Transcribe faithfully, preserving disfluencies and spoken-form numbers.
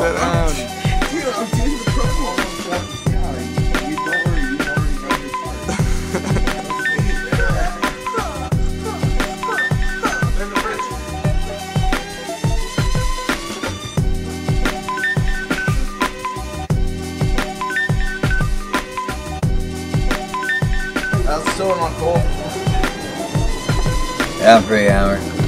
sit down. Dude, I'm doing the promo. Yeah, you don't worry, you already got your part. In the fridge. That's still not cool. Yeah, I'm pretty hammered.